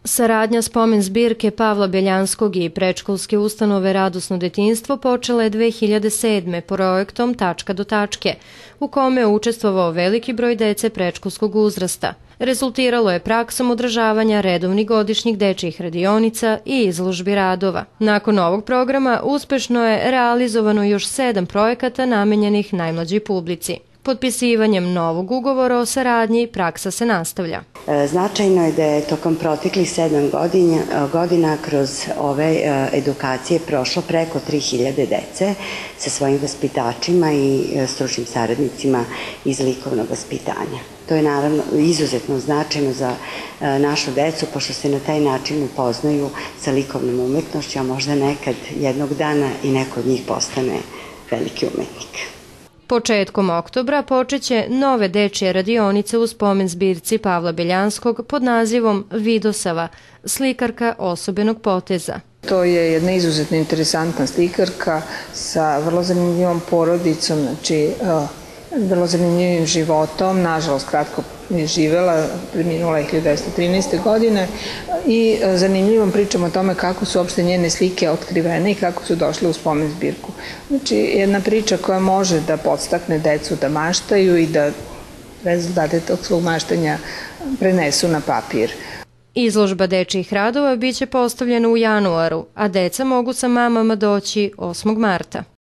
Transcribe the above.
Saradnja spomen zbirke Pavla Beljanskog i predškolske ustanove Radosno detinjstvo počela je 2007. projektom Tačka do tačke, u kome je učestvovao veliki broj dece predškolskog uzrasta. Rezultiralo je praksom održavanja redovnih godišnjih dečjih radionica i izložbi radova. Nakon ovog programa uspešno je realizovano još 7 projekata namenjenih najmlađoj publici. Potpisivanjem novog ugovora o saradnji praksa se nastavlja. Značajno je da je tokom proteklih 7 godina kroz ove edukacije prošlo preko 3000 dece sa svojim vaspitačima i stručnim saradnicima iz likovnog vaspitanja. To je naravno izuzetno značajno za našu decu, pošto se na taj način upoznaju sa likovnom umetnošću, a možda nekad jednog dana i neko od njih postane veliki umetnik. Početkom oktobra počeće nove dečje radionice u spomen zbirci Pavla Beljanskog pod nazivom Vidosava, slikarka osobenog poteza. To je jedna izuzetno interesantna slikarka sa vrlo zanimljivom porodicom, znači vrlo zanimljivim životom, nažalost kratko je živela, preminula je 1913. godine i zanimljivom pričom o tome kako su uopšte njene slike otkrivene i kako su došle u spomen zbirku. Znači jedna priča koja može da podstakne decu da maštaju i da rezultate tog svog maštanja prenesu na papir. Izložba dečjih radova biće postavljena u januaru, a deca mogu sa mamama doći 8. marta.